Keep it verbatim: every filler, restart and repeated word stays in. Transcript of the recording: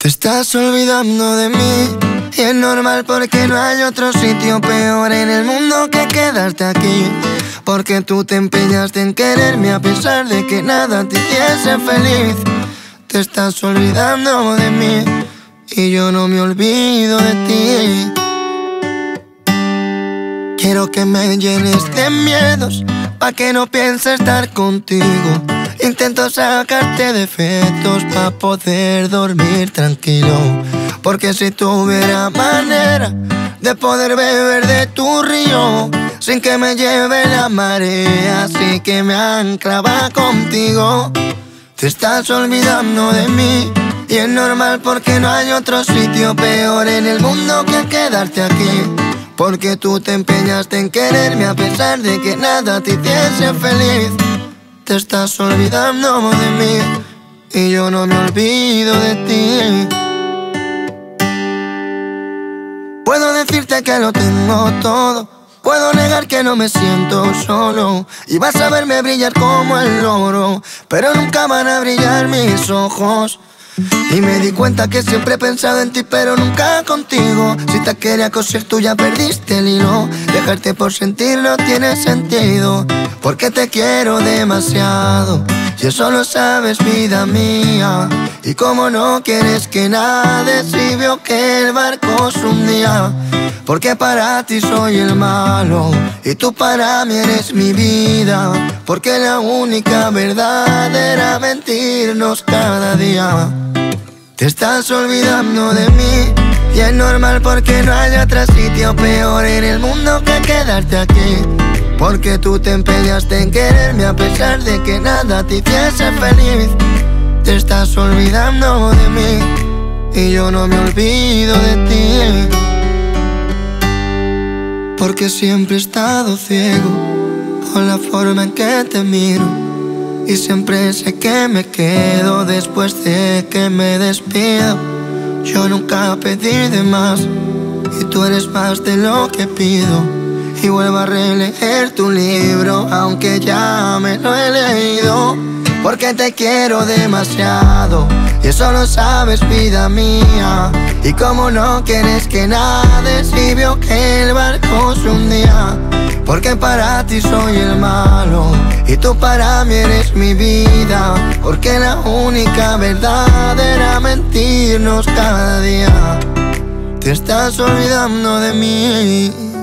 Te estás olvidando de mí y es normal porque no hay otro sitio peor en el mundo que quedarte aquí. Porque tú te empeñaste en quererme a pesar de que nada te hiciese feliz. Te estás olvidando de mí y yo no me olvido de ti. Quiero que me llenes de miedos pa' que no piense estar contigo. Intento sacarte defectos pa' poder dormir tranquilo. Porque si tuviera manera de poder beber de tu río sin que me lleve la marea, así que me anclaba contigo. Te estás olvidando de mí y es normal porque no hay otro sitio peor en el mundo que quedarte aquí. Porque tú te empeñaste en quererme a pesar de que nada te hiciese feliz. Te estás olvidando de mí y yo no me olvido de ti. Puedo decirte que lo tengo todo, puedo negar que no me siento solo, y vas a verme brillar como el oro, pero nunca van a brillar mis ojos. Y me di cuenta que siempre he pensado en ti, pero nunca contigo. Si te quería coser tú ya perdiste el hilo. Dejarte por sentir no tiene sentido, porque te quiero demasiado y eso lo sabes, vida mía. Y como no quieres que nade si veo que el barco se hundía. Porque para ti soy el malo y tú para mí eres mi vida. Porque la única verdad era mentirnos cada día. Te estás olvidando de mí y es normal porque no hay otro sitio peor en el mundo que quedarte aquí. Porque tú te empeñaste en quererme a pesar de que nada te hiciese feliz. Te estás olvidando de mí y yo no me olvido de ti. Porque siempre he estado ciego por la forma en que te miro, y siempre sé que me quedo después de que me despido. Yo nunca pedí de más y tú eres más de lo que pido. Y vuelvo a releer tu libro aunque ya me lo he leído. Porque te quiero demasiado y eso lo sabes, vida mía. Y como no quieres que nade si veo que el barco se hundía. Porque para ti soy el malo y tú para mí eres mi vida. Porque la única verdad era mentirnos cada día. Te estás olvidando de mí.